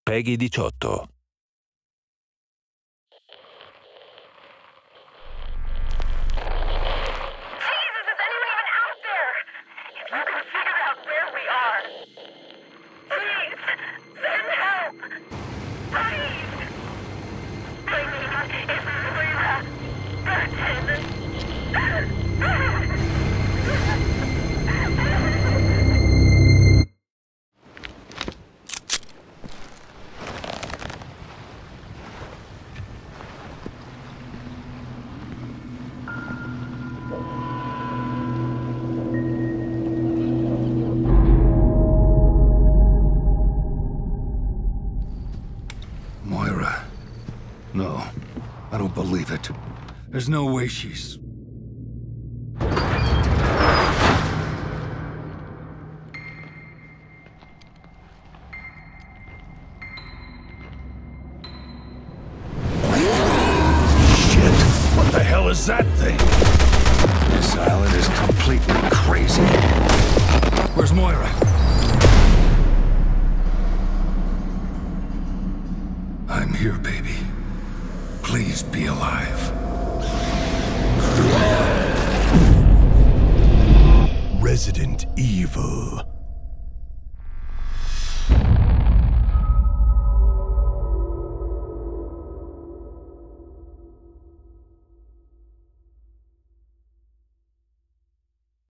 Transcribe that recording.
Peggy 18. No, I don't believe it. There's no way she's... Shit! What the hell is that thing? This island is completely crazy. Where's Moira? I'm here, baby. Please be alive. Resident Evil.